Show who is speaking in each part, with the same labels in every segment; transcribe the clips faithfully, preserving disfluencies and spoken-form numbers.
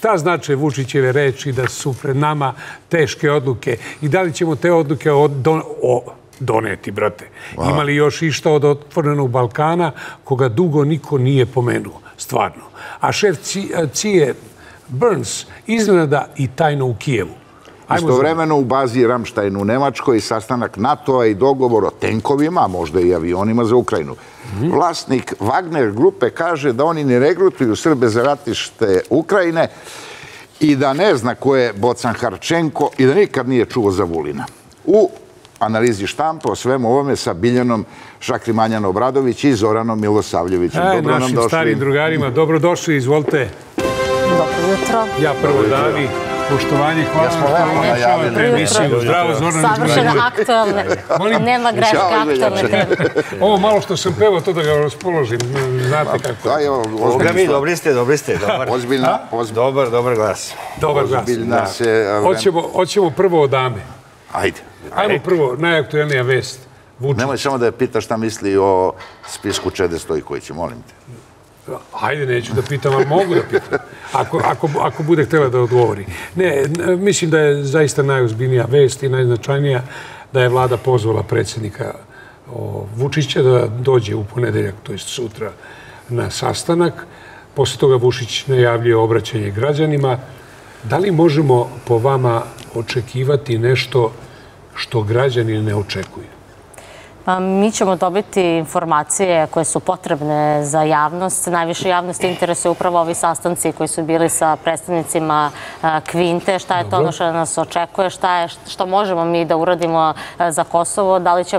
Speaker 1: šta znače Vučićeve reči da su pred nama teške odluke i da li ćemo te odluke doneti, brate? Ima li još išta od Otvorenog Balkana koga dugo niko nije pomenuo, stvarno? A šef C I A Burns iznenada i tajno u Kijevu.
Speaker 2: Istovremeno u bazi Ramštajn u Nemačkoj sastanak NATO-a i dogovor o tenkovima, možda i avionima za Ukrajinu. Vlasnik Wagner grupe kaže da oni ne regrutuju Srbe za ratište Ukrajine i da ne zna ko je Bocan Harčenko i da nikad nije čuo za Vulina. U analizi štampa o svemu ovome sa Biljanom Šakrimanjan-Obradović i Zoranom Milosavljevićem.
Speaker 1: Dobro nam došli. Našim starim drugarima, dobrodošli, izvolite.
Speaker 3: Dobro jutro.
Speaker 1: Ja prvo Davi. Poštovanje, hvala što uvršavate emisiju. Zdravo, Zorana.
Speaker 3: Savršeno aktualne. Nema greške, aktualne teme.
Speaker 1: Ovo malo što sam pevao, to da ga raspoložim. Znate kako.
Speaker 4: Ovoga mi, dobri ste, dobri ste. Dobar, dobar glas.
Speaker 1: Dobar glas. Hoćemo prvo o dame.
Speaker 2: Ajde.
Speaker 1: Ajmo prvo, najaktualnija vest.
Speaker 2: Nemoj samo da je pitaš šta misli o spisku Čede Stojkovića, molim te.
Speaker 1: Hajde, neću da pitam, ali mogu da pitam, ako bude htjela da odgovori. Ne, mislim da je zaista najozbiljnija vest i najznačajnija da je vlada pozvala predsjednika Vučića da dođe u ponedeljak, to je sutra, na sastanak. Posle toga Vučić najavljuje obraćanje građanima. Da li možemo po vama očekivati nešto što građani ne očekuju?
Speaker 3: Mi ćemo dobiti informacije koje su potrebne za javnost. Najviše javnost interesuje upravo ovi sastanci koji su bili sa predstavnicima Kvinte. Šta je to ono što nas očekuje? Što možemo mi da uradimo za Kosovo?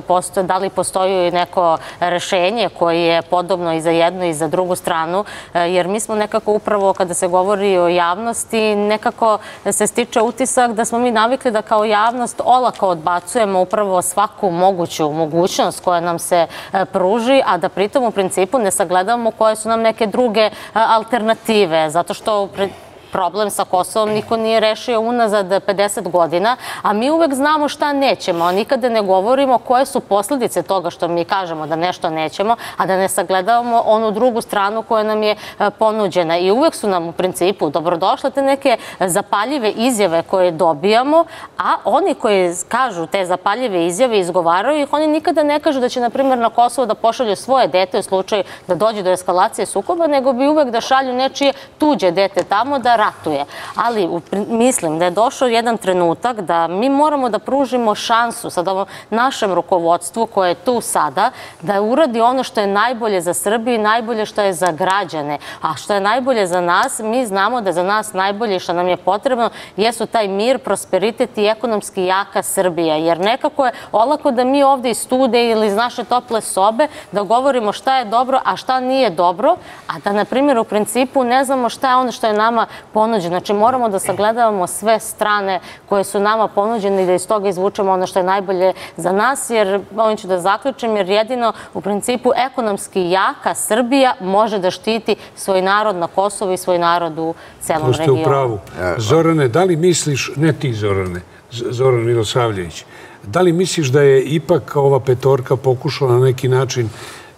Speaker 3: Da li postoji neko rešenje koje je podobno i za jednu i za drugu stranu? Jer mi smo nekako upravo kada se govori o javnosti nekako se stiče utisak da smo mi navikli da kao javnost olako odbacujemo upravo svaku moguću mogućnost koja nam se pruži, a da pritom u principu ne sagledamo koje su nam neke druge alternative, zato što problem sa Kosovom niko nije rešio unazad pedeset godina, a mi uvek znamo šta nećemo, a nikada ne govorimo koje su posljedice toga što mi kažemo da nešto nećemo, a da ne sagledavamo onu drugu stranu koja nam je ponuđena. I uvek su nam u principu dobrodošle te neke zapaljive izjave koje dobijamo, a oni koji kažu te zapaljive izjave, izgovaraju ih, oni nikada ne kažu da će, na primjer, na Kosovo da pošalju svoje dete u slučaju da dođe do eskalacije sukoba, nego bi uvek da šalju nečije tuđe dete tamo da ratuje. Ali mislim da je došao jedan trenutak da mi moramo da pružimo šansu sad ovom našem rukovodstvu koje je tu sada, da uradi ono što je najbolje za Srbiju i najbolje što je za građane. A što je najbolje za nas, mi znamo da za nas najbolje što nam je potrebno jesu taj mir, prosperitet i ekonomski jaka Srbija. Jer nekako je olako da mi ovde iz studije ili iz naše tople sobe da govorimo šta je dobro, a šta nije dobro, a da, na primjer, u principu ne znamo šta je ono što je nama ponuđeno. Znači, moramo da sagledavamo sve strane koje su nama ponuđene i da iz toga izvučemo ono što je najbolje za nas, jer, ovim ću da zaključim, jer jedino, u principu, ekonomski jaka Srbija može da štiti svoj narod na Kosovu i svoj narod u celom regionu.
Speaker 1: To ste u pravu. Zorane, da li misliš, ne ti Zorane, Zoran Milosavljević, da li misliš da je ipak ova petorka pokušala na neki način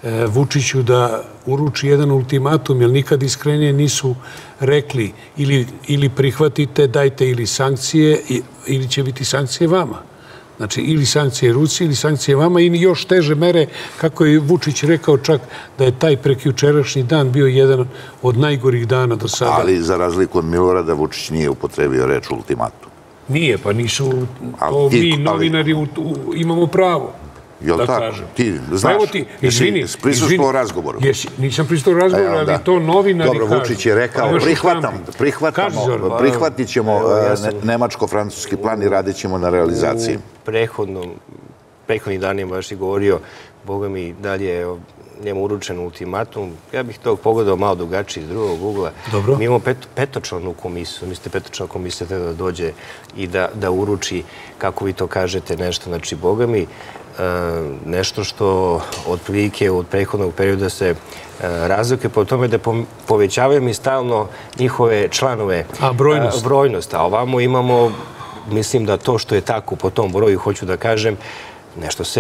Speaker 1: Vučiću da uruči jedan ultimatum, jer nikad iskrenije nisu rekli ili prihvatite, dajte ili sankcije, ili će biti sankcije vama. Znači, ili sankcije Rusiji, ili sankcije vama, ili još teže mere, kako je Vučić rekao čak da je taj prekjučerašnji dan bio jedan od najgorih dana do sada.
Speaker 2: Ali, za razliku od Milorada, Vučić nije upotrebio reč ultimatum.
Speaker 1: Nije, pa nisu, to mi novinari imamo pravo.
Speaker 2: Jel' tako? Ti znaš, jesi prisustuo razgovoru?
Speaker 1: Nisam prisustuo razgovoru, ali to novinari kažu.
Speaker 2: Dobro, Vučić je rekao, prihvatit ćemo nemačko-francuski plan i radit ćemo na realizaciji.
Speaker 4: U prethodnih danima još je govorio, Boga mi, dalje je njemu uručen ultimatum. Ja bih to pogledao malo drugačije iz drugog ugla. Mi imamo petočlanu komisiju. Mislite, petočlana komisija treba da dođe i da uruči, kako vi to kažete, nešto. Znači, Boga mi, nešto što otprilike od prethodnog perioda se razlike po tome da povećavaju mi stalno njihove članove brojnost. A ovamo imamo, mislim da to što je tako po tom broju, hoću da kažem, nešto se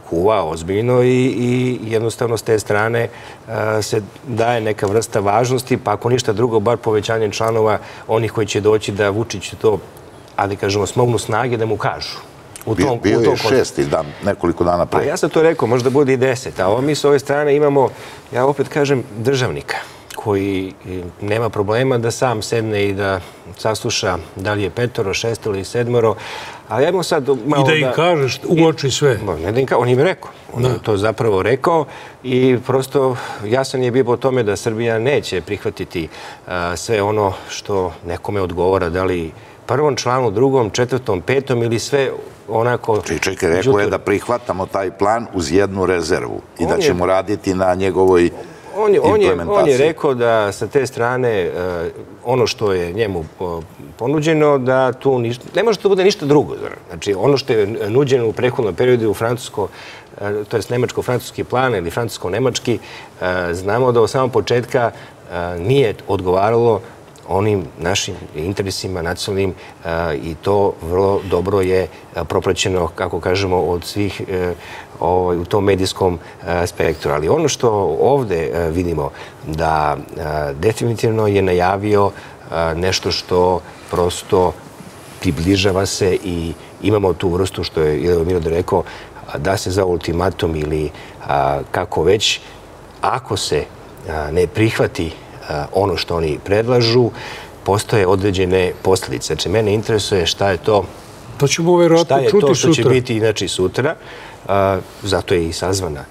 Speaker 4: kuva ozbiljno i jednostavno s te strane se daje neka vrsta važnosti, pa ako ništa drugo, bar povećanjem članova onih koji će doći da Vučić to, ali kažemo, smognu snage da mu kažu.
Speaker 2: Bio je šesti dan, nekoliko dana pre.
Speaker 4: Pa ja sam to rekao, možda bude i deset, a ovo mi s ove strane imamo, ja opet kažem, državnika koji nema problema da sam sedne i da sasluša da li je petoro, šestoro ili sedmoro, ali ajmo sad malo da...
Speaker 1: I da im kažeš u oči sve.
Speaker 4: Ne da im kažeš, on im je rekao. On je to zapravo rekao i prosto jasan je bio po tome da Srbija neće prihvatiti sve ono što nekome odgovara, da li prvom članu, drugom, četvrtom, petom ili sve onako...
Speaker 2: Čekaj, rekao je da prihvatamo taj plan uz jednu rezervu i da ćemo raditi na njegovoj implementaciji.
Speaker 4: On je rekao da sa te strane ono što je njemu ponuđeno, da tu ne može to bude ništa drugo. Znači, ono što je nuđeno u prethodnom periodu u francusko, to je nemačko-francuski plan ili francusko-nemački, znamo da od samog početka nije odgovaralo onim našim interesima nacionalnim i to vrlo dobro je propraćeno, kako kažemo, od svih u tom medijskom spektru. Ali ono što ovde vidimo da definitivno je najavio nešto što prosto približava se i imamo tu vrstu, što je Ivo Milorad rekao, da se za ultimatum ili kako već, ako se ne prihvati ono što oni predlažu, postoje određene posljedice. Znači, mene interesuje šta je to
Speaker 1: To ćemo verovatno čuti sutra.
Speaker 4: Šta je to što će biti inače sutra. Zato je i sazvana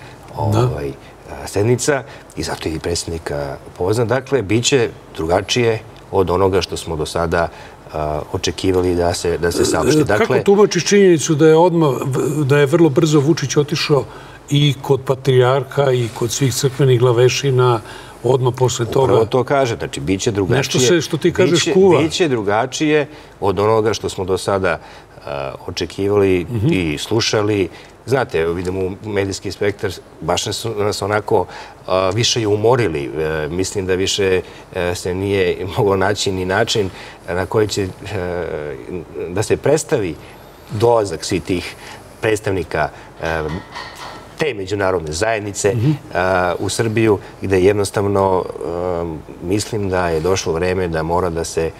Speaker 4: sednica i zato je i predsjednik poznan. Dakle, bit će drugačije od onoga što smo do sada očekivali da se saopšti.
Speaker 1: Kako tumačiš činjenicu da je vrlo brzo Vučić otišao i kod patrijarha i kod svih crkvenih glavešina odmah posle toga?
Speaker 4: Upravo to kaže, znači, bit će drugačije.
Speaker 1: Nešto se, što ti kažeš, kuva.
Speaker 4: Bit će drugačije od onoga što smo do sada očekivali i slušali. Znate, vidimo u medijski spektar, baš nas onako više i umorili. Mislim da više se nije moglo naći ni način na koji će da se predstavi dolazak svih tih predstavnika te međunarodne zajednice u Srbiju, gde jednostavno mislim da je došlo vreme da mora da se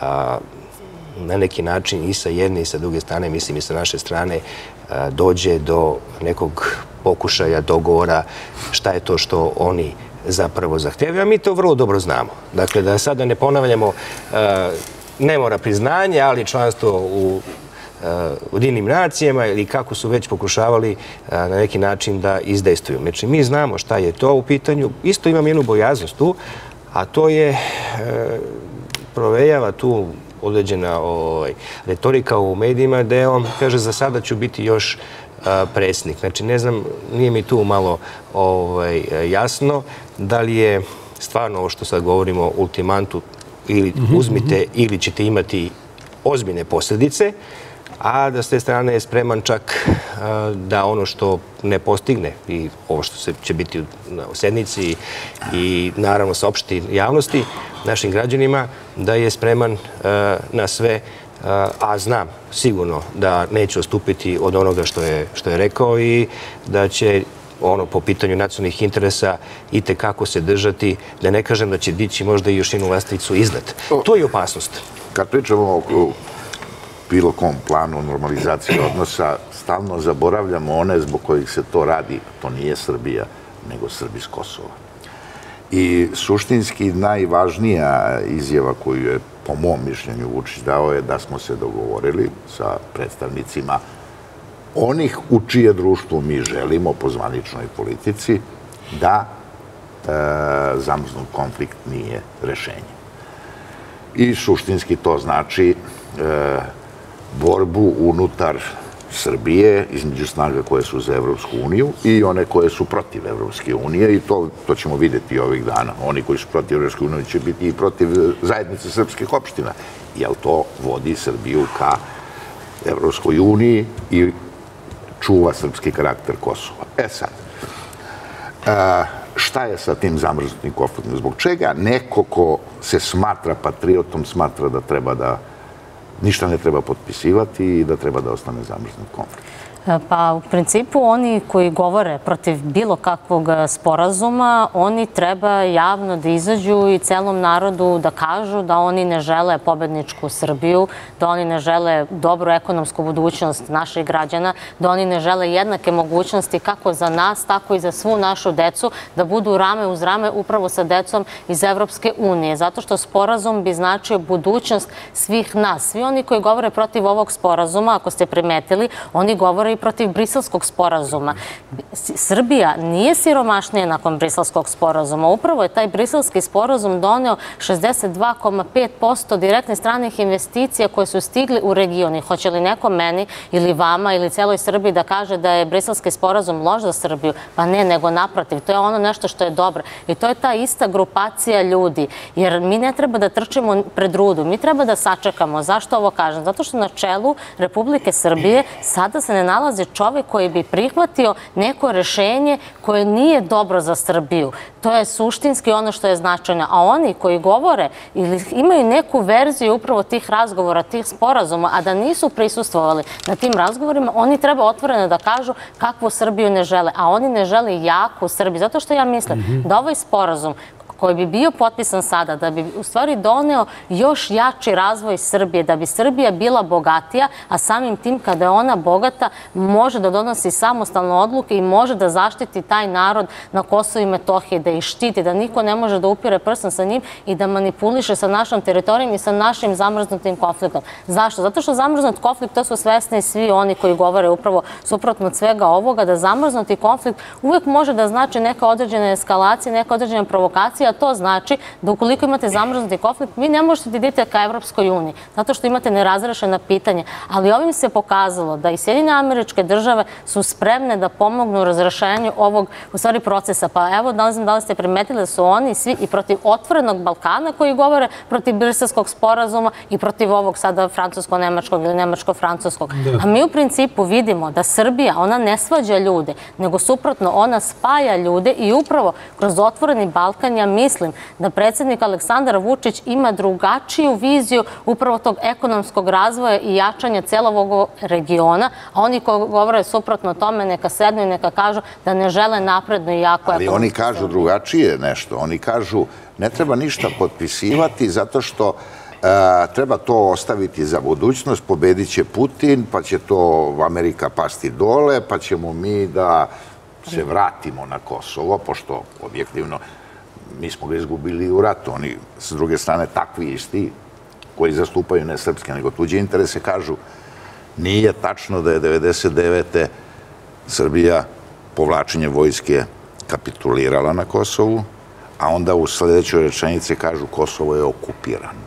Speaker 4: na neki način i sa jedne i sa druge strane, mislim i sa naše strane, dođe do nekog pokušaja, dogovora šta je to što oni zapravo zahtevaju, a mi to vrlo dobro znamo. Dakle, da sada ne ponavljamo, ne mora priznanje, ali članstvo u Ujedinjenim nacijama ili kako su već pokušavali na neki način da izdejstvuju. Znači, mi znamo šta je to u pitanju. Isto imam jednu bojaznost tu, a to je provejava tu određena retorika u medijima gde on kaže za sada ću biti još predsjednik. Znači, ne znam, nije mi tu malo jasno da li je stvarno ovo što sad govorimo ultimantu ili uzmite ili ćete imati ozbiljne posljedice, a da s te strane je spreman čak da ono što ne postigne i ovo što će biti u sednici i naravno saopštiti javnosti, našim građanima, da je spreman na sve, a znam sigurno da neće odstupiti od onoga što je rekao i da će ono po pitanju nacionalnih interesa i tekako se držati, da ne kažem da će dići možda i još jednu lestvicu iznad. To je opasnost.
Speaker 2: Kad pričamo o bilo kom planu normalizacije odnosa, stalno zaboravljamo one zbog kojih se to radi. To nije Srbija, nego Srbi s Kosova. I suštinski najvažnija izjava koju je, po mom mišljenju, Vučić dao je da smo se dogovorili sa predstavnicima onih u čije društvo mi želimo po zvaničnoj politici da zamrznut konflikt nije rešenje. I suštinski to znači borbu unutar Srbije između snaga koje su za Evropsku uniju i one koje su protiv Evropske unije i to ćemo vidjeti ovih dana. Oni koji su protiv Evropske unije će biti i protiv zajednice srpskih opština, jer to vodi Srbiju ka Evropskoj uniji i čuva srpski karakter Kosova. E sad, šta je sa tim zamrznutim konfliktom? Zbog čega neko ko se smatra patriotom smatra da treba da ništa ne treba potpisivati i da treba da ostane zamrznut konflikt?
Speaker 3: Pa u principu oni koji govore protiv bilo kakvog sporazuma, oni treba javno da izađu i celom narodu da kažu da oni ne žele pobedničku Srbiju, da oni ne žele dobru ekonomsku budućnost naših građana, da oni ne žele jednake mogućnosti kako za nas, tako i za svu našu decu, da budu rame uz rame upravo sa decom iz Evropske unije. Zato što sporazum bi značio budućnost svih nas. Svi oni koji govore protiv ovog sporazuma, ako ste primetili, oni govore i protiv Briselskog sporazuma. Srbija nije siromašnija nakon Briselskog sporazuma. Upravo je taj Briselski sporazum doneo šezdeset dva zarez pet posto direktnih stranih investicija koje su stigli u region. I hoće li neko meni ili vama ili celoj Srbiji da kaže da je Briselski sporazum loš za Srbiju? Pa ne, nego naprotiv. To je ono nešto što je dobro. I to je ta ista grupacija ljudi. Jer mi ne treba da trčimo pred rudu. Mi treba da sačekamo. Zašto ovo kažem? Zato što na čelu Republike Srbije sada se ne nalazi čovek koji bi prihvatio neko rešenje koje nije dobro za Srbiju. To je suštinski ono što je značajno. A oni koji govore ili imaju neku verziju upravo tih razgovora, tih sporazuma, a da nisu prisustvovali na tim razgovorima, oni treba otvoreno da kažu kakvu Srbiju ne žele. A oni ne žele jaku Srbiju. Zato što ja mislim da ovaj sporazum koji bi bio potpisan sada, da bi u stvari doneo još jači razvoj Srbije, da bi Srbija bila bogatija, a samim tim kada je ona bogata može da donosi samostalne odluke i može da zaštiti taj narod na Kosovu i Metohiji, da ih štiti, da niko ne može da upire prstom sa njim i da manipuliše sa našom teritorijom i sa našim zamrznutim konfliktom. Zašto? Zato što zamrznut konflikt, to su svesni svi oni koji govore upravo suprotno od svega ovoga, da zamrznuti konflikt uvek može da znači neka određena eskalacija, neka određena provokacija. To znači da ukoliko imate zamrznuti konflikt, vi ne možete da idete ka Evropskoj uniji, zato što imate nerazrešena pitanja. Ali ovim se pokazalo da i Sjedinjene Američke Države su spremne da pomognu u razrešenju ovog, u stvari, procesa. Pa evo, ne znam da li ste primetili da su oni svi i protiv otvorenog Balkana koji govore protiv Briselskog sporazuma i protiv ovog sada francusko-nemačkog ili nemačko-francuskog. A mi u principu vidimo da Srbija, ona ne svađa ljude, nego suprotno, ona spaja ljude i upravo kroz otvoreni Balkan, ja mislim da predsjednik Aleksandar Vučić ima drugačiju viziju upravo tog ekonomskog razvoja i jačanja celog ovog regiona, a oni koji govore suprotno tome neka sednu i neka kažu da ne žele napredno i jako ekonomsko.
Speaker 2: Ali oni kažu drugačije nešto. Oni kažu ne treba ništa potpisivati zato što treba to ostaviti za budućnost, pobedit će Putin, pa će to Amerika pasti dole, pa ćemo mi da se vratimo na Kosovo, pošto objektivno mi smo ga izgubili u ratu. Oni, s druge strane, takvi isti, koji zastupaju ne srpske, nego tuđe interese, kažu nije tačno da je devedeset devete Srbija povlačenje vojske kapitulirala na Kosovu, a onda u sledećoj rečenici kažu Kosovo je okupirano.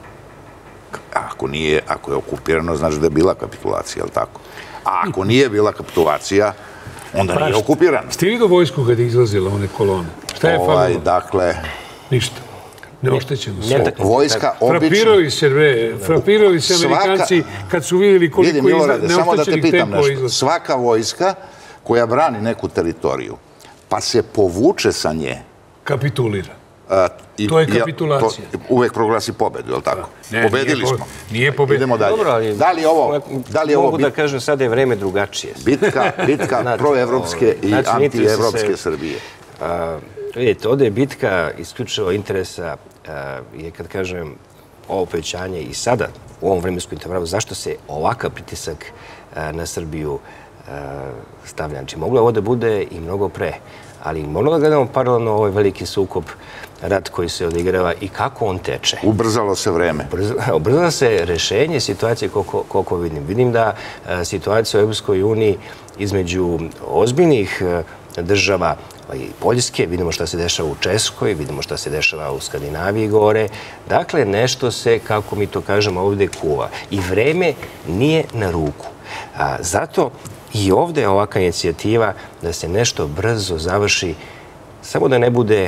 Speaker 2: Ako nije, ako je okupirano, znači da je bila kapitulacija, je li tako? A ako nije bila kapitulacija, onda nije okupirano.
Speaker 1: Ste li do vojsku kada je izlazila one kolone? Šta je falilo?
Speaker 2: Dakle...
Speaker 1: Ništa. Neoštećeno sve.
Speaker 2: Vojska obično...
Speaker 1: Frapirali se, bre, frapirali se Amerikanci kad su vidjeli koliko neoštećenih tenkova izlazi.
Speaker 2: Svaka vojska koja brani neku teritoriju, pa se povuče sa nje...
Speaker 1: Kapitulira. To je kapitulacija.
Speaker 2: Uvek proglasi pobedu, je li tako? Pobedili smo.
Speaker 1: Nije pobedu.
Speaker 2: Idemo dalje. Da li je ovo...
Speaker 4: Mogu da kažem, sada je vreme drugačije.
Speaker 2: Bitka proevropske i antievropske Srbije.
Speaker 4: Vidite, ovdje je bitka isključivo interesa, je kad kažem ovo povećanje i sada u ovom vremenskom intervalu, zašto se ovakav pritisak na Srbiju stavlja. Znači, moglo je ovo da bude i mnogo pre, ali moramo da gledamo paralelno ovaj veliki sukob, rat koji se odigrava i kako on teče.
Speaker 2: Ubrzalo se vreme.
Speaker 4: Ubrzalo se rešenje situacije koliko vidim. Vidim da situacija u Evropskoj uniji između ozbiljnih država i Poljske, vidimo šta se dešava u Českoj, vidimo šta se dešava u Skandinaviji gore. Dakle, nešto se, kako mi to kažemo, ovdje kuva. I vreme nije na ruku. Zato i ovdje je ovaka inicijativa da se nešto brzo završi, samo da ne bude...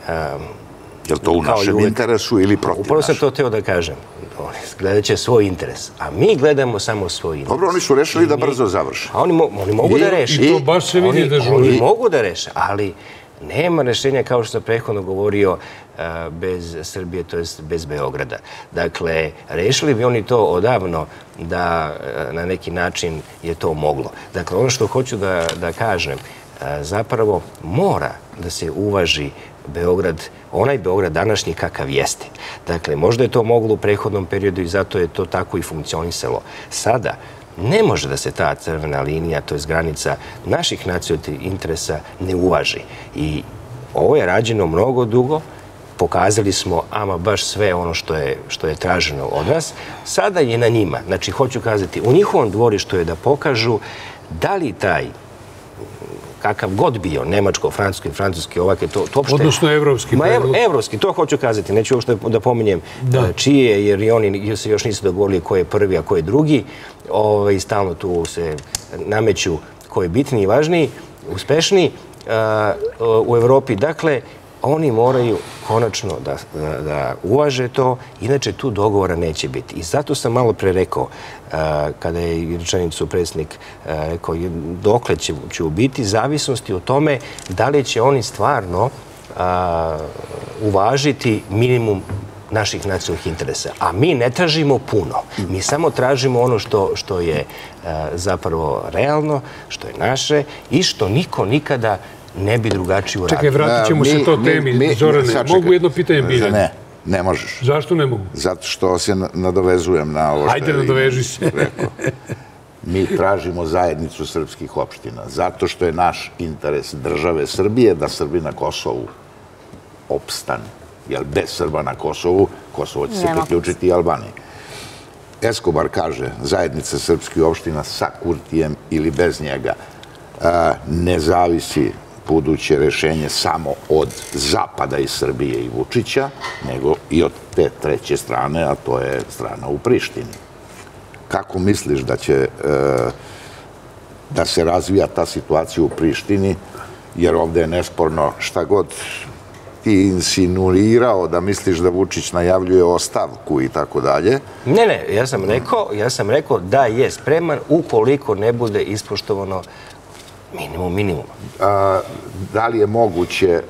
Speaker 2: Je li to u našem interesu ili protiv našem?
Speaker 4: Upravo sam to teo da kažem. Gledat će svoj interes. A mi gledamo samo svoj interes.
Speaker 2: Dobro, oni su rešili da brzo završe.
Speaker 4: A oni mogu da reše.
Speaker 1: I to baš se vidi da žuri.
Speaker 4: Oni mogu da reše, ali Nema rešenja, kao što sam prethodno govorio, bez Srbije, to jest bez Beograda. Dakle, rešili bi oni to odavno da na neki način je to moglo. Dakle, ono što hoću da, da kažem, zapravo mora da se uvaži Beograd, onaj Beograd današnji kakav jeste. Dakle, možda je to moglo u prethodnom periodu i zato je to tako i funkcionisalo. Sada ne može da se ta crvena linija, to je granica naših nacionalnih interesa, ne uvaži. I ovo je rađeno mnogo dugo, pokazali smo ama baš sve ono što je, što je traženo od nas. Sada je na njima, znači hoću kazati, u njihovom dvorištu je da pokažu da li taj kakav god bio, nemačko, francuski, francuski, ovak je to uopšte...
Speaker 1: Odnosno evropski.
Speaker 4: Ma evropski, to hoću kazati. Neću uopšte da pominjem čije, jer i oni se još nisu dogovorili ko je prvi, a ko je drugi. I stalno tu se nameću ko je bitniji i važniji, uspešniji u Evropi. Dakle, oni moraju konačno da uvaže to, inače tu dogovora neće biti. I zato sam malo pre rekao, kada je rečenicu predsjednik rekao dokle će biti, zavisnosti o tome da li će oni stvarno uvažiti minimum naših nacionalnih interesa. A mi ne tražimo puno. Mi samo tražimo ono što je zapravo realno, što je naše i što niko nikada ne bi drugačije uradio.
Speaker 1: Čekaj, vratit ćemo se to temi. Zorane, mogu jedno pitanje Biljana?
Speaker 2: Ne, ne možeš.
Speaker 1: Zašto ne mogu?
Speaker 2: Zato što se nadovezujem na ovo što je...
Speaker 1: Ajde, nadoveži se.
Speaker 2: Mi tražimo zajednicu srpskih opština, zato što je naš interes države Srbije da Srbi na Kosovu opstane. Jer bez Srba na Kosovu, Kosovo će se priključiti i Albaniji. Escobar kaže, zajednica srpskih opština sa Kurtijem ili bez njega ne zavisi buduće rešenje samo od zapada iz Srbije i Vučića, nego i od te treće strane, a to je strana u Prištini. Kako misliš da će da se razvija ta situacija u Prištini, jer ovde je nesporno šta god ti insinuirao da misliš da Vučić najavljuje ostavku i tako dalje.
Speaker 4: Ne, ne, ja sam rekao, ja sam rekao da je spreman ukoliko ne bude ispoštovano minimum, minimum.
Speaker 2: Da li je moguće,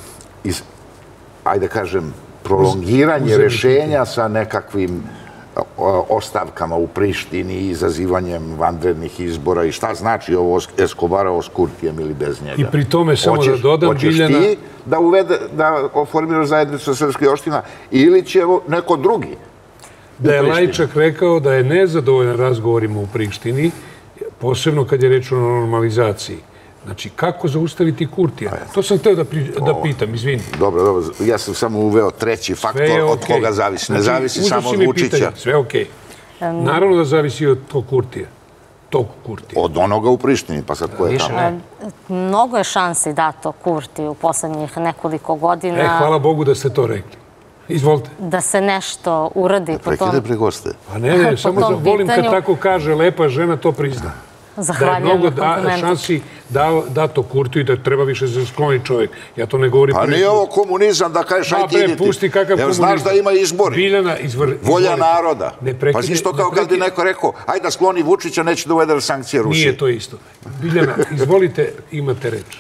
Speaker 2: ajde kažem, prolongiranje rešenja sa nekakvim ostavkama u Prištini i izazivanjem vanrednih izbora i šta znači ovo Escobarovo s Kurtijem ili bez njega?
Speaker 1: I pri tome samo da dodam, Biljana...
Speaker 2: Hoćeš ti da uvede, da oformiraš zajednicu srpskih opština ili će neko drugi?
Speaker 1: Da je Lajčak rekao da je nezadovoljan razgovorima u Prištini, posebno kad je reč o normalizaciji. Znači, kako zaustaviti Kurtija? To sam hteo da pitam, izvini.
Speaker 2: Dobro, dobro. Ja sam samo uveo treći faktor od koga zavisi. Ne zavisi samo od Vučića.
Speaker 1: Sve okej. Naravno da zavisi od tog Kurtija. Tog Kurtija.
Speaker 2: Od onoga u Prištini, pa sad ko je tamo?
Speaker 3: Mnogo je šansi dato Kurtiju u poslednjih nekoliko godina.
Speaker 1: E, hvala Bogu da ste to rekli. Izvolite.
Speaker 3: Da se nešto uradi po tom...
Speaker 2: Prekide pre goste.
Speaker 1: Pa ne, ne, samo volim kad tako kaže lepa žena, to prizna. Da je mnogo šansi dato Kurtiju i da treba više se skloni čovjek. Ja to ne govorim...
Speaker 2: Pa nije ovo komunizam da kažeš ajde iditi.
Speaker 1: Pusti kakav komunizam.
Speaker 2: Znaš da ima izbori.
Speaker 1: Biljana, izvolite.
Speaker 2: Volja naroda. Pa si što kao kad bi neko rekao ajde da skloni Vučića, neće da uvede sankcije Rusije.
Speaker 1: Nije to isto. Biljana, izvolite, imate reč.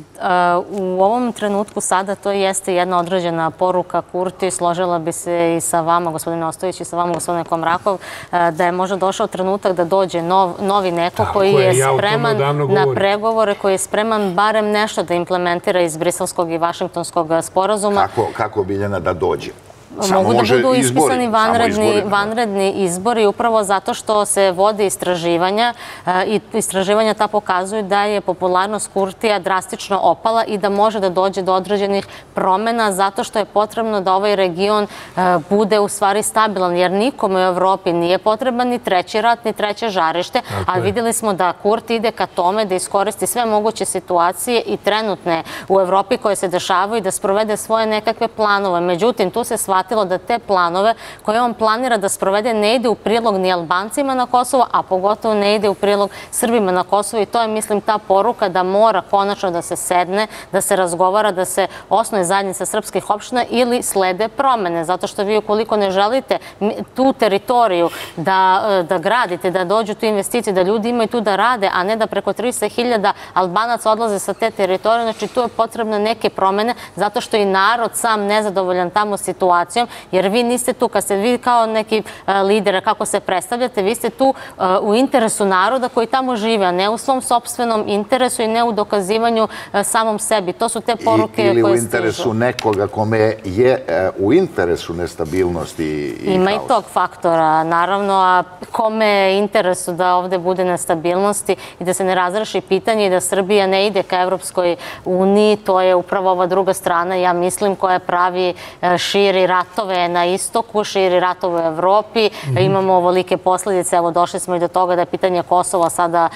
Speaker 3: U ovom trenutku sada to jeste jedna određena poruka Kurti. Složila bi se i sa vama, gospodine Ostojić, i sa vama, gospodine Komrakov, da je možda došao trenutak da dođe novi neko koji je spreman na pregovore, koji je spreman barem nešto da implementira iz Briselskog i Vašingtonskog sporazuma.
Speaker 2: Kako, Biljana, da dođe?
Speaker 3: Mogu da budu ispisani vanredni izbori upravo zato što se vode istraživanja i istraživanja ta pokazuju da je popularnost Kurtija drastično opala i da može da dođe do određenih promena zato što je potrebno da ovaj region bude u stvari stabilan, jer nikome u Evropi nije potreban ni treći rat, ni treće žarište, a vidjeli smo da Kurti ide ka tome da iskoristi sve moguće situacije i trenutne u Evropi koje se dešavaju i da sprovede svoje nekakve planove. Međutim, tu se shvata shvatilo da te planove koje on planira da sprovede ne ide u prilog ni Albancima na Kosovo, a pogotovo ne ide u prilog Srbima na Kosovo i to je, mislim, ta poruka da mora konačno da se sedne, da se razgovara, da se osnuje zajednica srpskih opština ili slede promene, zato što vi ukoliko ne želite tu teritoriju da, da gradite, da dođu tu investicije, da ljudi imaju tu da rade, a ne da preko trideset hiljada Albanaca odlaze sa te teritorije, znači tu je potrebno neke promene, zato što i narod sam nezadovoljan tamo situacijom, jer vi niste tu, kad ste vi kao neki lidera, kako se predstavljate, vi ste tu u interesu naroda koji tamo žive, a ne u svom sopstvenom interesu i ne u dokazivanju samom sebi. To su te poruke koje stižu.
Speaker 2: Ili u interesu nekoga kome je u interesu nestabilnosti i haos.
Speaker 3: Ima i tog faktora, naravno, a kome je interesu da ovde bude nestabilnosti i da se ne razreši pitanje i da Srbija ne ide ka Evropskoj uniji, to je upravo ova druga strana, ja mislim, koja pravi širi ratove na istoku, širi ratove u Evropi. Imamo ovolike posljedice, evo došli smo i do toga da je pitanje Kosova sada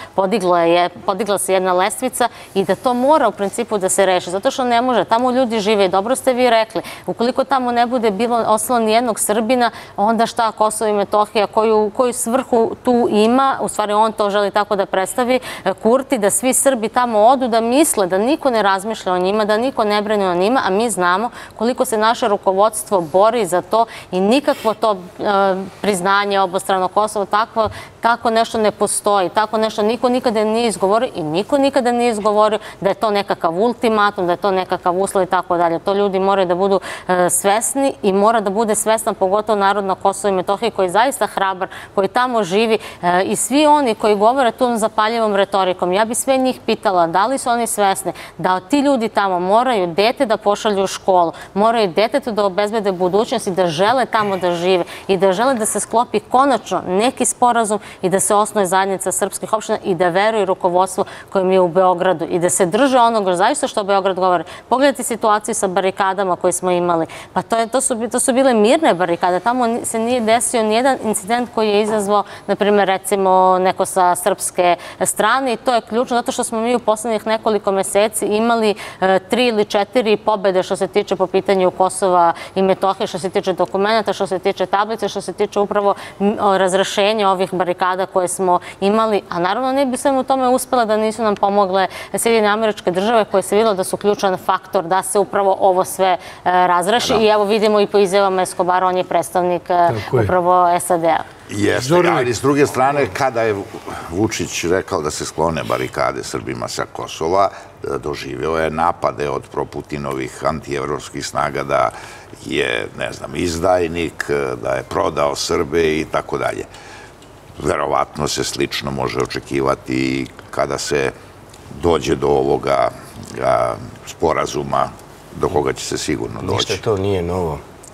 Speaker 3: podigla se jedna lestvica i da to mora u principu da se reši, zato što ne može, tamo ljudi žive i dobro ste vi rekli, ukoliko tamo ne bude bilo ostalo ni jednog Srbina, onda šta Kosovo i Metohija, koju, koju svrhu tu ima, u stvari on to želi tako da predstavi, Kurti, da svi Srbi tamo odu, da misle da niko ne razmišlja o njima, da niko ne brine o njima, a mi znamo koliko se naše rukovodstvo bori za to i nikakvo to e, priznanje obostrano Kosovo, tako, tako nešto ne postoji, tako nešto niko nikada nije izgovorio i niko nikada nije izgovorio da je to nekakav ultimatum, da je to nekakav uslov i tako dalje. To ljudi moraju da budu e, svesni i mora da bude svestan pogotovo narod na Kosovo i Metohiji koji je zaista hrabar, koji tamo živi e, i svi oni koji govore tom zapaljivom retorikom. Ja bi sve njih pitala da li su oni svesni da ti ljudi tamo moraju dete da pošalju u školu, moraju detetu da obezbede budućnost i da žele tamo da žive i da žele da se sklopi konačno neki sporazum i da se osnuje zajednica srpskih opština i da veruju rukovodstvo kojim je u Beogradu i da se drže onoga zaista što Beograd govori. Pogledajte situaciju sa barikadama koje smo imali. Pa to, je, to, su, to su bile mirne barikade. Tamo se nije desio nijedan incident koji je izazvao, na primjer, recimo neko sa srpske strane i to je ključno zato što smo mi u poslednjih nekoliko meseci imali e, tri ili četiri pobede što se tiče po pitanju Kosova i Metohije, što se tiče dokumenta, što se tiče tablice, što se tiče upravo razrešenja ovih barikada koje smo imali, a naravno ne bi sve u tome uspela da nisu nam pomogle Sjedinjene Američke Države koje se vidjelo da su ključan faktor da se upravo ovo sve e, razreši i evo vidimo i po izjavama Escobara, on je predstavnik upravo S A D-a.
Speaker 2: Jeste, ali s druge strane, kada je Vučić rekao da se sklone barikade Srbima sa Kosova, doživio je napade od proputinovih antievropskih snaga da je, ne znam, izdajnik, da je prodao Srbe i tako dalje. Verovatno se slično može očekivati kada se dođe do ovoga sporazuma do koga će se sigurno doći.
Speaker 4: Ništa to nije novo.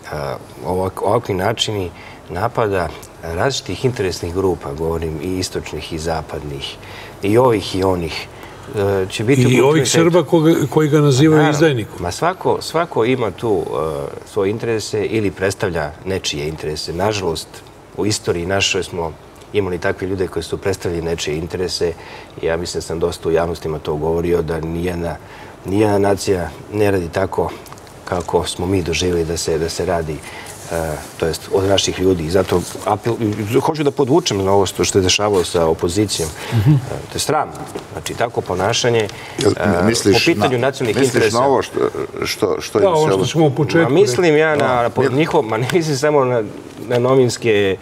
Speaker 4: Ovakvi načini napada različitih interesnih grupa, govorim i istočnih i zapadnih, i ovih i onih, će biti...
Speaker 1: I ovih Srba koji ga nazivaju izdajnikom.
Speaker 4: Ma svako, svako ima tu uh, svoje interese ili predstavlja nečije interese. Nažalost, u istoriji našoj smo imali takve ljude koji su predstavljali nečije interese. Ja mislim da sam dosta u javnostima to govorio, da nijedna, nijedna nacija ne radi tako kako smo mi doživjeli da se, da se radi to jest od naših ljudi. I zato apel, hoću da podvučem na ovo što se dešavalo sa opozicijom. To je sram. Znači, tako ponašanje po pitanju nacionalnih interesa.
Speaker 2: Misliš na ovo što... što
Speaker 1: da, ovo što smo u početku...
Speaker 4: Mislim ja na njihov... Ma ne mislim samo na novinske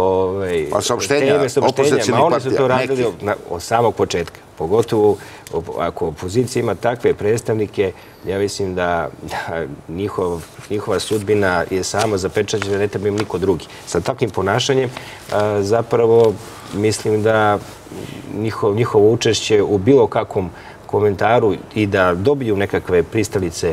Speaker 2: saopštenja, opozicijnih
Speaker 4: partija. Oni su to radili od samog početka. Pogotovo ako opozicija ima takve predstavnike, ja mislim da njihova sudbina je sama zapečaćena, ne treba im niko drugi. Sa takvim ponašanjem zapravo mislim da njihovo učešće u bilo kakvom komentaru i da dobiju nekakve pristalice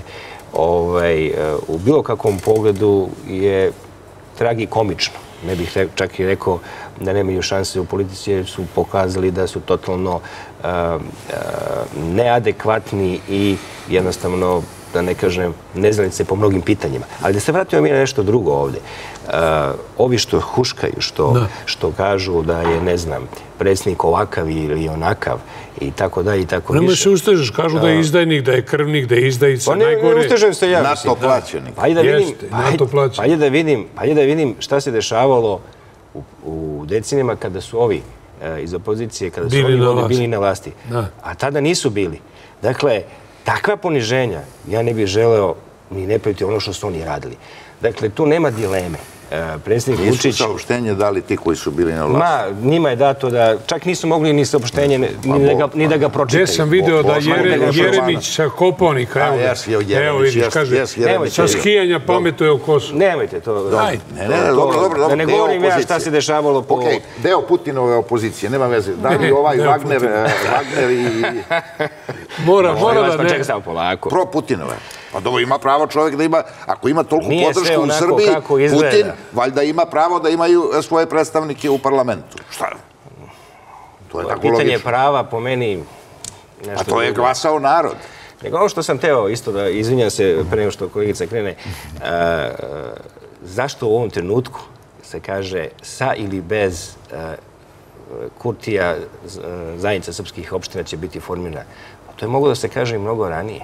Speaker 4: u bilo kakvom pogledu je tragikomično. Ne bih čak i rekao da nemaju šanse u politici jer su pokazali da su totalno neadekvatni i jednostavno da ne kažem, neznalice po mnogim pitanjima. Ali da se vratimo mi na nešto drugo ovde. Ovi što huškaju, što kažu da je, ne znam, predsjednik ovakav ili onakav i tako da i tako više.
Speaker 1: Nemoj se ustežeš, kažu da je izdajnik, da je krvnik, da je izdajica, najgore.
Speaker 4: Ne ustežem se ja.
Speaker 2: NATO plaćenik.
Speaker 4: Hajde da vidim šta se dešavalo u decenijama kada su ovi iz opozicije, kada su oni bili na vlasti. A tada nisu bili. Dakle, takva poniženja ja ne bih želeo ni ne praviti ono što su oni radili. Dakle, tu nema dileme. Predsjednik Vučić...
Speaker 2: Nisu saopštenje dali ti koji su bili na vlasti?
Speaker 4: Ma, njima je dato da... Čak nisu mogli ni saopštenje, ni da ga pročitaju.
Speaker 1: Gdje sam video da Jeremić sa Kopaonika, evo vidiš, kaže, sa skijanja pametuje o kosu.
Speaker 4: Nemojte to...
Speaker 2: Ne, ne, dobro, dobro.
Speaker 4: Da ne govorim ja šta se dešavalo po...
Speaker 2: Okej, deo Putinove opozicije, nema veze. Da li ovaj Wagner i...
Speaker 1: Mora, mora da ne...
Speaker 4: Čekaj sam polako.
Speaker 2: Pro Putinove. Pa dobro, ima pravo čovjek da ima, ako ima toliko podršku u Srbiji, Putin valjda ima pravo da imaju svoje predstavnike u parlamentu. Šta? To je tako logično.
Speaker 4: Pitanje prava po meni...
Speaker 2: A to je glasao narod.
Speaker 4: Nego ono što sam teo isto da izvinjam se pre nego što kolegica krene, zašto u ovom trenutku se kaže sa ili bez Kurtija zajednica srpskih opština će biti formirana? To je moglo da se kaže i mnogo ranije.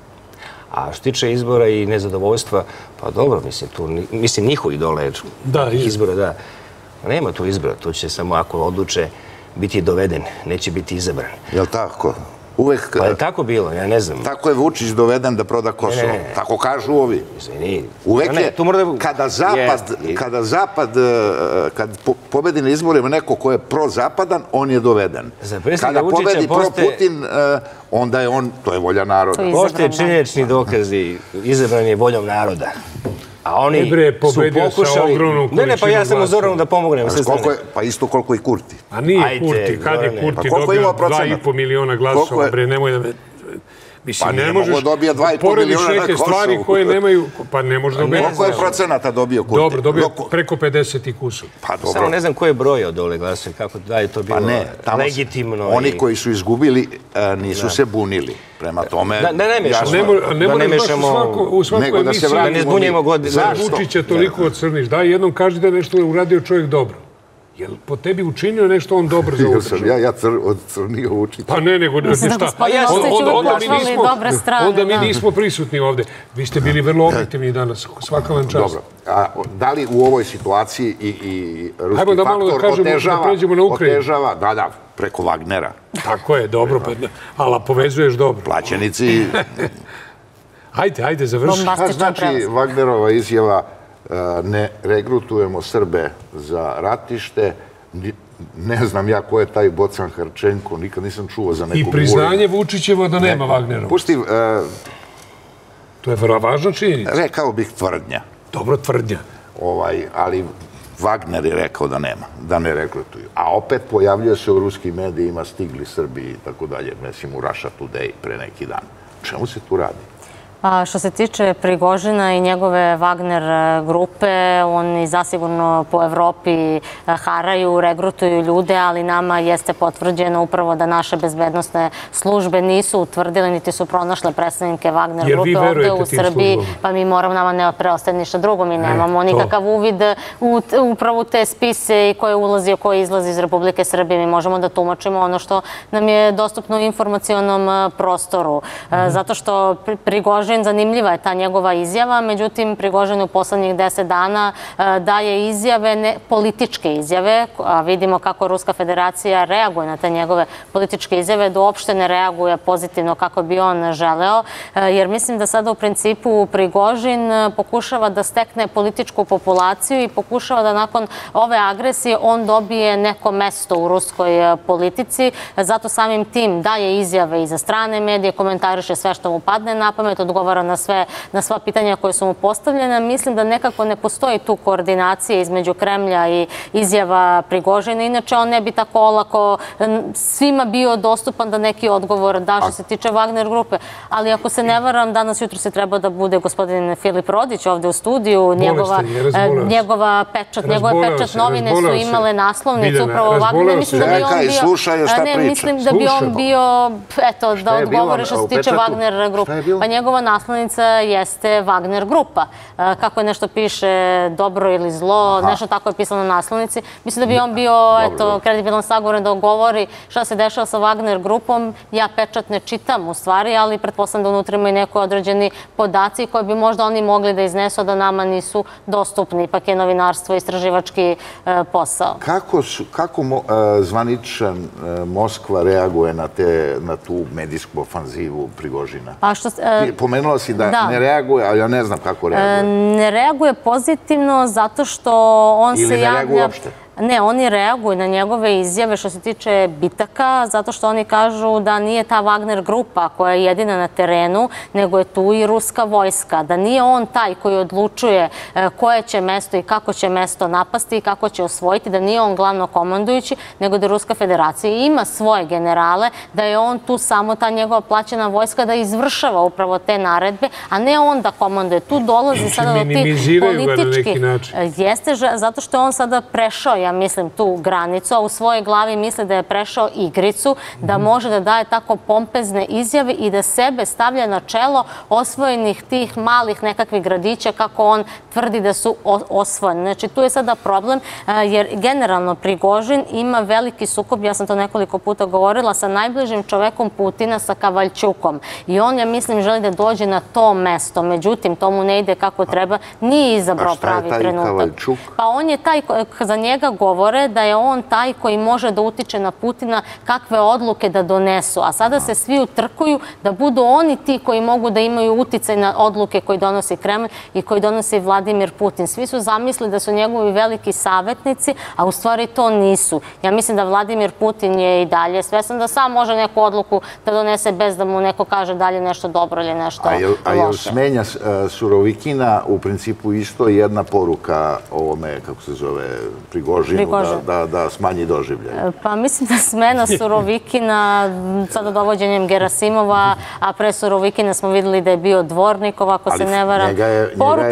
Speaker 4: A što tiče izbora i nezadovoljstva, pa dobro, mislim, tu, mislim, njihovi dole izbora, da. Nema tu izbora, tu će samo ako odluče biti doveden, neće biti izabran.
Speaker 2: Je li tako? Uvek...
Speaker 4: Pa je tako bilo, ja ne znam.
Speaker 2: Tako je Vučić doveden da proda Kosovo. Tako kažu ovi. Uvek je, kada Zapad, kada Zapad, kad pobedi na izborima neko ko je prozapadan, on je doveden. Kada pobedi pro-Putin, onda je on, to je volja naroda.
Speaker 4: Postoje činjenični dokazi, izabran je voljom naroda. A oni su pokušali... Ne, ne, pa ja sam u Zoranu da pomognem.
Speaker 2: Pa isto koliko i Kurti.
Speaker 1: A nije Kurti, kad je Kurti dobio dva i po miliona glasova, bre, nemoj da me...
Speaker 2: Pa ne mogu dobija dva i po miliona na Kosovu.
Speaker 1: Stvari koje nemaju, pa ne može dobiti.
Speaker 2: Koliko je procenata dobio Kurti?
Speaker 1: Dobro, dobio preko pedeset i kusur.
Speaker 4: Samo ne znam ko je brojao dole glasove, kako da je to bilo legitimno.
Speaker 2: Oni koji su izgubili nisu se bunili. Prema tome...
Speaker 1: Da ne mešamo... U svakoj emisiji
Speaker 4: da ne zbunjujemo godine.
Speaker 1: Zašto Vučića toliko ocrniš? Daj, jednom kaži da je nešto uradio čovjek dobro. Je li po tebi učinio nešto on dobro za ovu državu?
Speaker 2: Ja odcrnio Vučića.
Speaker 1: Pa ne, nego šta? Onda mi nismo prisutni ovde. Vi ste bili vrlo objektivni danas. Svaka vam čast.
Speaker 2: Dobro. Da li u ovoj situaciji i ruski faktor otežava? Da, da, preko Wagnera.
Speaker 1: Tako je, dobro. Ali povezuješ dobro.
Speaker 2: Plaćenici...
Speaker 1: Hajde, hajde, završi.
Speaker 2: Znači, Wagnerova izjava ne regrutujemo Srbe za ratište, ne znam ja ko je taj Bocan Harčenko, nikad nisam čuo za nekog...
Speaker 1: I priznanje Vučićevo da nema Wagnerova.
Speaker 2: Pusti...
Speaker 1: To je vrlo važna činjenica.
Speaker 2: Rekao bih tvrdnja.
Speaker 1: Dobro, tvrdnja.
Speaker 2: Ali Wagner je rekao da nema, da ne regrutuju. A opet pojavljuje se u ruskim medijima, stigli Srbi i tako dalje, mislim u Russia Today pre neki dan. Čemu se tu radi?
Speaker 3: Što se tiče Prigožina i njegove Wagner grupe, oni zasigurno po Evropi haraju, regrutuju ljude, ali nama jeste potvrđeno upravo da naše bezbednostne službe nisu utvrdile, niti su pronašle predstavnike Wagner grupe ovde u Srbiji, pa mi moramo, nama ne preostaje ništa drugo, mi nemamo nikakav uvid u upravo te spise i ko je ulazio, ko je izlazi iz Republike Srbije. Mi možemo da tumačimo ono što nam je dostupno u informacionom prostoru. Zato što Prigožin, zanimljiva je ta njegova izjava, međutim Prigožin u poslednjih deset dana daje izjave, političke izjave, a vidimo kako Ruska federacija reaguje na te njegove političke izjave, da uopšte ne reaguje pozitivno kako bi on želeo, jer mislim da sada u principu Prigožin pokušava da stekne političku populaciju i pokušava da nakon ove agresije on dobije neko mesto u ruskoj politici, zato samim tim daje izjave i za strane medije, komentariše sve što mu padne na pamet, odgovara na sva pitanja koje su mu postavljene. Mislim da nekako ne postoji tu koordinacija između Kremlja i izjava Prigožina. Inače, on ne bi tako olako svima bio dostupan da neki odgovor da što se tiče Wagner grupe. Ali ako se ne varam, danas jutro se trebao da bude gospodin Filip Rodić ovde u studiju. Njegova pečat, njegove pečat novine su imale naslovnicu upravo Wagner. Mislim da bi on bio, eto, da odgovore što se tiče Wagner grupe. Pa njegova naslovnica jeste Wagner grupa. Kako je nešto piše dobro ili zlo, nešto tako je pisano na naslovnici. Mislim da bi on bio kredibilan sagovoran da govori šta se dešava sa Wagner grupom. Ja pečat ne čitam u stvari, ali pretpostavljam da unutra ima i neko određeni podaci koje bi možda oni mogli da iznesu, da nama nisu dostupni. Ipak je novinarstvo istraživački posao.
Speaker 2: Kako zvaničan Moskva reaguje na tu medijsku ofanzivu Prigožina? Pomenula si da ne reaguje, ali ja ne znam kako reaguje.
Speaker 3: Ne reaguje pozitivno zato što on se javlja...
Speaker 2: Ili ne reaguje uopšte?
Speaker 3: Ne, oni reaguju na njegove izjave što se tiče bitaka, zato što oni kažu da nije ta Wagner grupa koja je jedina na terenu, nego je tu i ruska vojska. Da nije on taj koji odlučuje koje će mesto i kako će mesto napasti i kako će osvojiti, da nije on glavno komandujući, nego da Ruska federacija ima svoje generale, da je on tu samo ta njegova plaćena vojska da izvršava upravo te naredbe, a ne on da komanduje. Tu dolazi sada do tih političkih... Jeste, zato što je on sada prešao, ja mislim, tu granicu, a u svojoj glavi misli da je prešao igricu, da može da daje tako pompezne izjave i da sebe stavlja na čelo osvojenih tih malih nekakvih gradića kako on tvrdi da su osvojeni. Znači, tu je sada problem, jer generalno Prigožin ima veliki sukob, ja sam to nekoliko puta govorila, sa najbližim čovekom Putina, sa Kavalčukom. I on, ja mislim, želi da dođe na to mesto. Međutim, to mu ne ide kako treba, nije izabrao pravi trenutak.
Speaker 2: A šta je taj Kavalčuk?
Speaker 3: Pa on je taj, za njega govore da je on taj koji može da utiče na Putina kakve odluke da donesu. A sada se svi utrkuju da budu oni ti koji mogu da imaju uticaj na odluke koji donosi Kremlj i koji donosi Vladimir Putin. Svi su zamislili da su njegovi veliki savjetnici, a u stvari to nisu. Ja mislim da Vladimir Putin je i dalje svestan da sam može neku odluku da donese bez da mu neko kaže da li je nešto dobro ili nešto loše.
Speaker 2: A je li smenja Surovikina u principu isto jedna poruka ovome, kako se zove, Prigožinu, da smanji doživljaj?
Speaker 3: Pa mislim da smena Surovikina, sada dovođenjem Gerasimova, a pre Surovikina smo videli da je bio Dvornikov, ako se ne varam.
Speaker 2: Ali njega je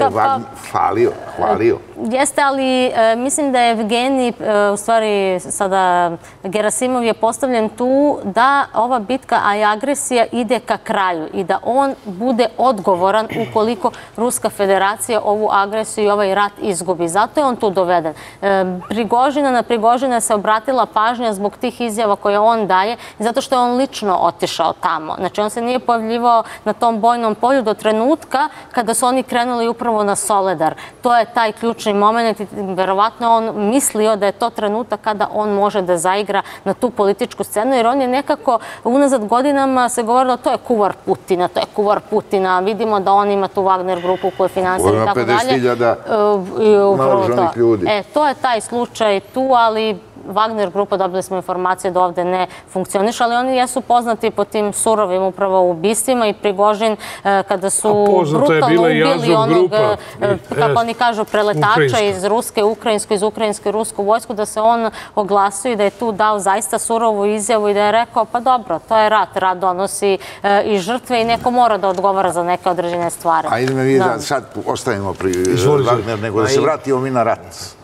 Speaker 2: falio, hvalio.
Speaker 3: Jeste, ali mislim da je Evgenij, u stvari sada Gerasimov je postavljen tu da ova bitka, a i agresija ide ka kraju i da on bude odgovoran ukoliko Ruska federacija ovu agresiju i ovaj rat izgubi. Zato je on tu doveden. Prigožina na Prigožina se obratila pažnja zbog tih izjava koje on daje i zato što je on lično otišao tamo. Znači, on se nije pojavljivao na tom bojnom polju do trenutka kada su oni krenuli upravo na Soledar. To je taj ključni moment i verovatno on mislio da je to trenutak kada on može da zaigra na tu političku scenu, jer on je nekako unazad godinama se govorilo to je kuvar Putina, to je kuvar Putina. Vidimo da on ima tu Wagner grupu koju finansira i tako dalje.
Speaker 2: pedeset hiljada naoružanih ljudi.
Speaker 3: E, to je taj slučaj tu, ali Wagner grupa, dobili smo informacije da ovde ne funkcioniš, ali oni jesu poznati po tim surovim upravo ubistvima i Prigožin kada su brutalno ubili onog, kako oni kažu, preletača iz ruske, ukrajinsku, iz ukrajinske rusku vojsku, da se on oglasio i da je tu dao zaista surovu izjavu i da je rekao, pa dobro, to je rat, rat donosi i žrtve i neko mora da odgovara za neke određene stvari.
Speaker 2: Ajde me vi da sad ostavimo pri Wagner, nego da se vratimo mi na rat.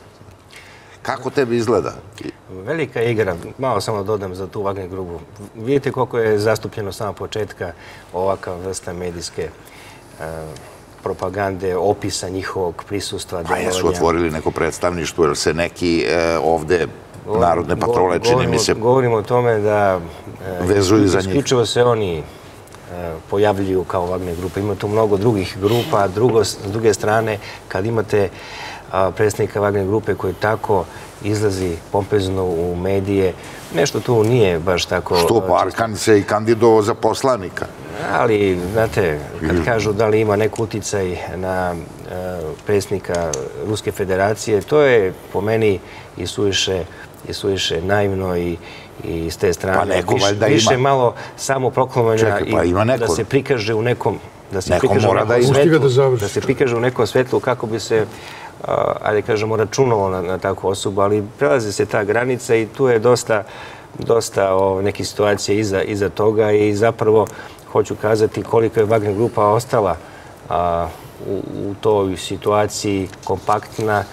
Speaker 2: Kako tebi izgleda?
Speaker 4: Velika igra, malo samo dodam za tu Wagner grupu. Vidite koliko je zastupljeno sama početka ovakav vrsta medijske propagande, opisa njihovog prisustva.
Speaker 2: A jesu otvorili neko predstavništvo, jer se neki ovde narodne patrole, čini mi se,
Speaker 4: govorimo o tome da
Speaker 2: vezuju za njih.
Speaker 4: Isključivo se oni pojavljuju kao Wagner grupa. Ima tu mnogo drugih grupa, s druge strane, kad imate predsjednika Wagner grupe koji tako izlazi pompezno u medije. Nešto tu nije baš tako...
Speaker 2: Što, pa Arkan se i kandidovao za poslanika.
Speaker 4: Ali, znate, kad kažu da li ima neko uticaj na predsjednika Ruske federacije, to je po meni i suviše naivno i s te strane. Više malo samo proklamanja i da se prikaže u nekom... Da se prikaže u nekom svetlu kako bi se ajde kažemo, računalo na takvu osobu, ali prelazi se ta granica i tu je dosta nekih situacija iza toga i zapravo hoću kazati koliko je Wagner grupa ostala u toj situaciji kompaktna,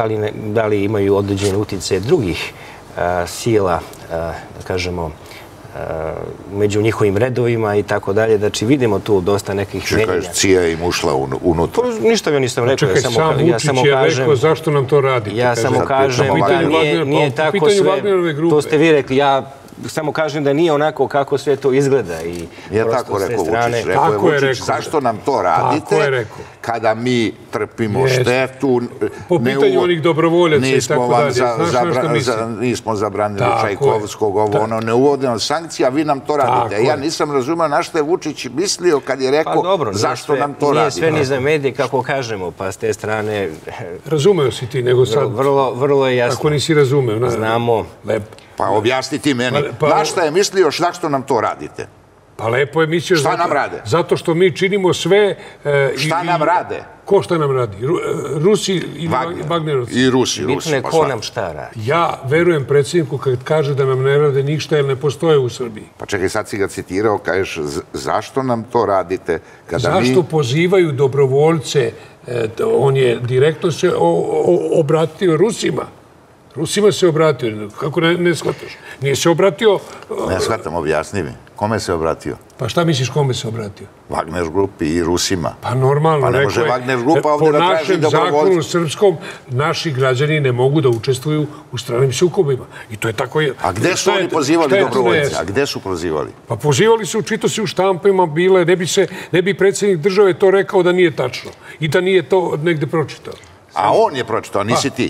Speaker 4: da li imaju određene utice drugih sila, da kažemo, među njihovim redovima i tako dalje. Znači, vidimo tu dosta nekih menjenja.
Speaker 2: Čekaj, Cija im ušla unutra.
Speaker 4: Ništa mi nisam rekao.
Speaker 1: Čekaj, sam Vučić je rekao zašto nam to radite.
Speaker 4: Ja samo kažem da nije tako sve. To ste vi rekli. Ja samo kažem da nije onako kako sve to izgleda.
Speaker 2: Nije tako rekao Vučić. Rekao je Vučić, zašto nam to radite kada mi trpimo štetu.
Speaker 1: Po pitanju onih dobrovoljaca i tako dalje.
Speaker 2: Nismo zabranili Čajkovskog, ovo ono, ne uvodimo sankcije, a vi nam to radite. Ja nisam razumio na što je Vučić mislio kad je rekao zašto nam to radite.
Speaker 4: Nije sve ni za medije, kako kažemo, pa s te strane...
Speaker 1: Razumeo si ti, nego sad...
Speaker 4: Vrlo je jasno.
Speaker 1: Ako nisi razumeo.
Speaker 4: Znamo.
Speaker 2: Pa objasni ti meni, na šta je mislio, zašto nam to radite?
Speaker 1: Pa lepo je mislio...
Speaker 2: Šta nam rade?
Speaker 1: Zato što mi činimo sve...
Speaker 2: Šta nam rade?
Speaker 1: Ko šta nam radi? Rusi i Vagnerovci.
Speaker 2: I Rusi, Rusi.
Speaker 4: Bitno je ko nam šta radi.
Speaker 1: Ja verujem predsjedniku kad kaže da nam ne rade ništa jer ne postoje u Srbiji.
Speaker 2: Pa čekaj, sad si ga citirao, kažeš zašto nam to radite?
Speaker 1: Zašto pozivaju dobrovoljce? On je direktno se obratio Rusima. Rusima se obratio, kako ne shvataš? Nije se obratio...
Speaker 2: Ne shvatam, objasni mi. Kome se obratio?
Speaker 1: Pa šta misliš kome se obratio?
Speaker 2: Wagner grupi i Rusima.
Speaker 1: Pa normalno, rekao je. Po našem zakonu srpskom, naši građani ne mogu da učestvuju u stranim sukobima. I to je tako...
Speaker 2: A gde su oni pozivali dobrovoljce? A gde su pozivali?
Speaker 1: Pa pozivali su, čito se u štampima, bile, ne bi predsjednik države to rekao da nije tačno. I da nije to negde pročitao.
Speaker 2: A on je pročitao, nisi ti.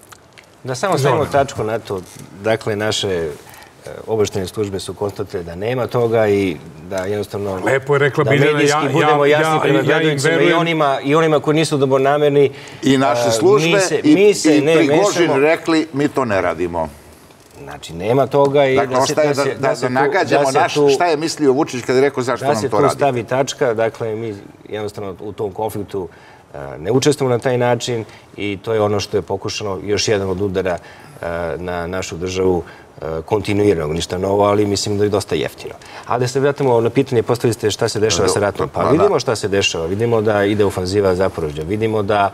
Speaker 4: Da samo stavimo tačku na to, dakle, naše obavještajne službe su konstatovale da nema toga i da jednostavno...
Speaker 1: Lepo je rekla
Speaker 4: Biljana, ja... Da medijski budemo jasni prema gledalcima i onima koji nisu dobronamerni.
Speaker 2: I naše službe i Prigožin rekli, mi to ne radimo.
Speaker 4: Znači, nema toga i...
Speaker 2: Dakle, da nagađamo šta je mislio Vučić kada je rekao zašto nam to radite.
Speaker 4: Da se tu stavi tačka, dakle, mi jednostavno u tom konfliktu ne učestvujemo na taj način i to je ono što je pokušano još jedan od udara na našu državu kontinuiranog, ništa novo, ali mislim da je dosta jeftino. Ali da se vratimo na pitanje, postavili ste šta se dešava sa ratom. Pa vidimo šta se dešava. Vidimo da ide ofanziva Zaporožja. Vidimo da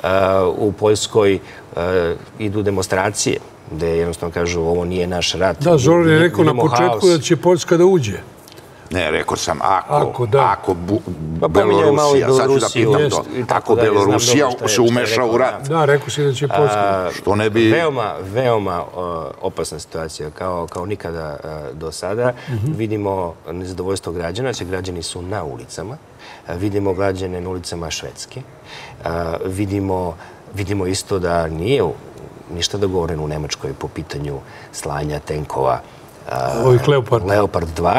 Speaker 4: u Poljskoj idu demonstracije, gde jednostavno kažu ovo nije naš rat.
Speaker 1: Da, Zoran je rekao na početku da će Poljska da uđe.
Speaker 2: Ne, rekao sam, ako, ako Belorusija, sad ću da pitam to, ako Belorusija se umeša u rat.
Speaker 1: Da, rekao si da će Poljska.
Speaker 2: Što ne bi...
Speaker 4: Veoma, veoma opasna situacija, kao nikada do sada. Vidimo nezadovoljstvo građana, će građani su na ulicama. Vidimo građane na ulicama Švedske. Vidimo isto da nije ništa dogovoreno u Nemačkoj po pitanju slanja tenkova Leopard dva.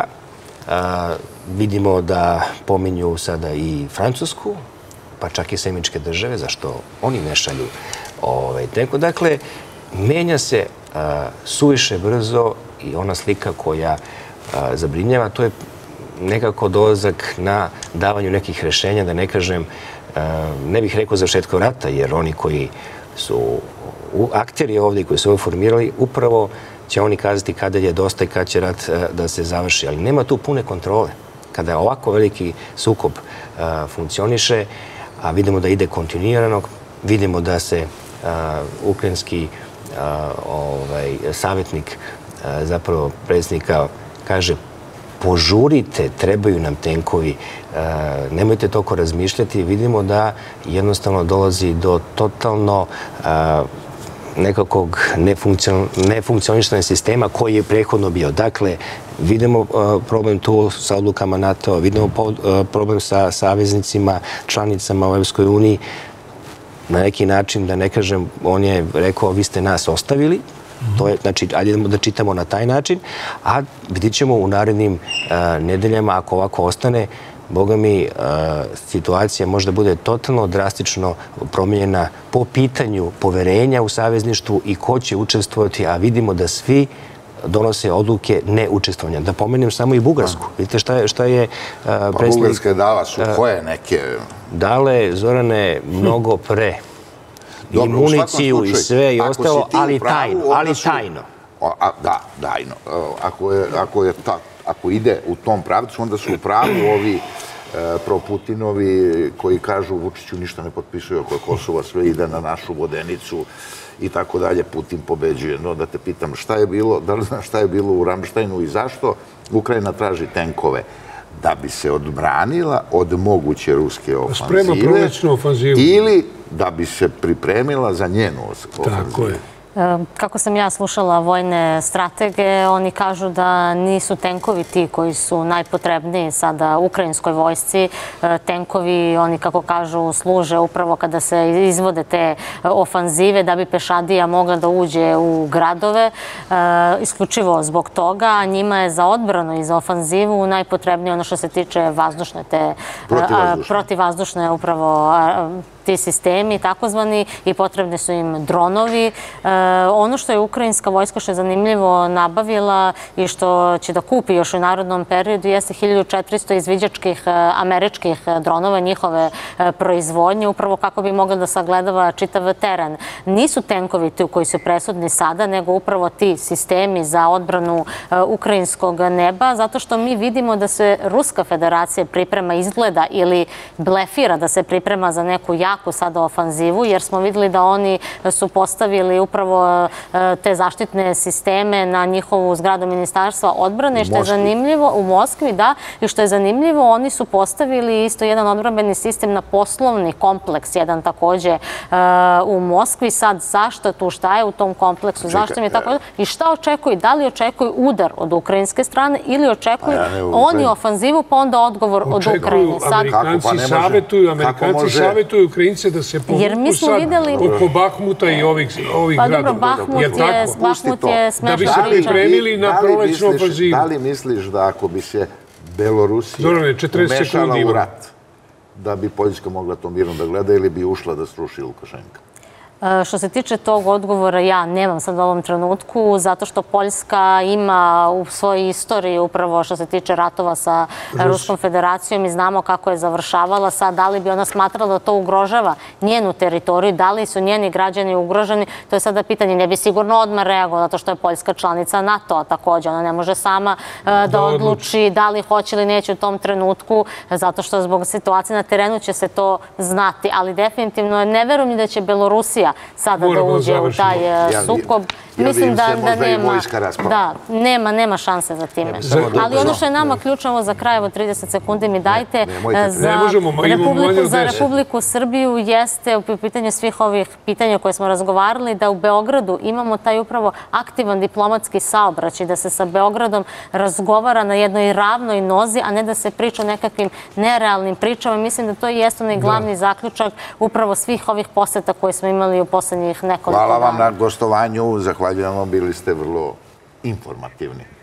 Speaker 4: Vidimo da pominju sada i Francusku, pa čak i Sjemičke države, zašto oni ne šalju tenko. Dakle, menja se suviše brzo i ona slika koja zabrinjava, to je nekako dolazak na davanju nekih rešenja, da ne kažem, ne bih rekao završetka rata, jer oni koji su akteri ovdje koji su ovo formirali, upravo će oni kazati kada je dosta i kada će rat da se završi. Ali nema tu pune kontrole. Kada je ovako veliki sukob funkcioniše, a vidimo da ide kontinuirano, vidimo da se ukrajinski savjetnik, zapravo predsjednika, kaže požurite, trebaju nam tenkovi, nemojte toliko razmišljati. Vidimo da jednostavno dolazi do totalno nekakvog nefunkcionišnog sistema koji je prethodno bio. Dakle, vidimo problem tu sa odlukama NATO, vidimo problem sa saveznicima, članicama u Evropskoj uniji. Na neki način, da ne kažem, on je rekao, vi ste nas ostavili. To je, znači, ajde da čitamo na taj način, a vidit ćemo u narednim nedeljama, ako ovako ostane, Boga mi, situacija možda bude totalno drastično promijenjena po pitanju poverenja u savezništvu i ko će učestvovati, a vidimo da svi donose odluke neučestvovanja. Da pomenem samo i Bugarsku. Vidite šta je
Speaker 2: predsjednik... Pa Bugarska je dala su koje neke...
Speaker 4: Dale, Zorane, mnogo pre. I municiju i sve i ostalo, ali tajno. Ali tajno.
Speaker 2: Da, tajno. Ako je tako. Ako ide u tom pravcu, onda su u pravu ovi pro-Putinovi koji kažu Vučiću ništa ne potpisuju oko Kosova, sve ide na našu vodenicu i tako dalje, Putin pobeđuje. No, da te pitam šta je bilo, da li znaš šta je bilo u Ramštajnu i zašto Ukrajina traži tenkove? Da bi se odbranila od moguće ruske ofanzive.
Speaker 1: Sprema prolećnu ofanzivu.
Speaker 2: Ili da bi se pripremila za njenu ofanzivu.
Speaker 1: Tako je.
Speaker 3: Kako sam ja slušala vojne stratege, oni kažu da nisu tenkovi ti koji su najpotrebniji sada ukrajinskoj vojsci. Tenkovi, oni kako kažu, služe upravo kada se izvode te ofanzive da bi pešadija mogla da uđe u gradove. Isključivo zbog toga, njima je za odbranu i za ofanzivu najpotrebnije ono što se tiče vazdušne te... Protivvazdušne upravo ti sistemi, takozvani, i potrebni su im dronovi. Ono što je ukrajinska vojska, što je zanimljivo, nabavila i što će da kupi još u narodnom periodu jeste hiljadu četiristo izviđačkih američkih dronova, njihove proizvodnje, upravo kako bi mogla da sagledava čitav teren. Nisu tenkovi ti koji su presudni sada, nego upravo ti sistemi za odbranu ukrajinskog neba, zato što mi vidimo da se Ruska federacija priprema, izgleda ili blefira da se priprema za neku jaku sada ofanzivu, jer smo videli da oni su postavili upravo te zaštitne sisteme na njihovu zgradu Ministarstva odbrane, što je zanimljivo u Moskvi, da, i što je zanimljivo, oni su postavili isto jedan odbrambeni sistem na poslovni kompleks, jedan takođe u Moskvi. Sad, zašto tu, šta je u tom kompleksu, zašto mi je tako, i šta očekuju, da li očekuju udar od ukrajinske strane ili očekuju oni ofanzivu, pa onda odgovor od Ukrajine.
Speaker 1: Amerikanci savjetuju, Amerikanci savjetuju Ukrajince da se povuku sad oko Bahmuta i ovih gradova.
Speaker 3: Pa dobro, Bahmut je smešna priča.
Speaker 1: Da bi se pripremili na prolećnu ofanzivu.
Speaker 2: Da li misliš da ako bi se Belorusija umešala u rat, da bi Poljska mogla to mirno da gleda ili bi ušla da sruši Lukašenka?
Speaker 3: Što se tiče tog odgovora, ja nemam sad u ovom trenutku, zato što Poljska ima u svojoj istoriji upravo što se tiče ratova sa Ruskom federacijom i znamo kako je završavala. Sad, da li bi ona smatrala da to ugrožava njenu teritoriju, da li su njeni građani ugroženi, to je sada pitanje. Ne bi sigurno odmah reagovala, zato što je Poljska članica NATO-a također. Ona ne može sama da odluči da li hoće ili neće u tom trenutku, zato što zbog situacije na terenu će se to znati. Ali definitivno ne verujem da će Belorusija sada da uđe u taj sukob. Mislim da nema nema šanse za time. Ali ono što je nama ključno za kraj, evo trideset sekundi mi dajte, za Republiku Srbiju jeste u pitanju svih ovih pitanja koje smo razgovarali, da u Beogradu imamo taj upravo aktivan diplomatski saobraćaj, da se sa Beogradom razgovara na jednoj ravnoj nozi, a ne da se priča o nekakvim nerealnim pričama. Mislim da to jeste onaj glavni zaključak upravo svih ovih poseta koje smo imali u poslednjih nekoliko dana.
Speaker 2: Hvala vam na gostovanju, zahvaljujem vam, bili ste vrlo informativni.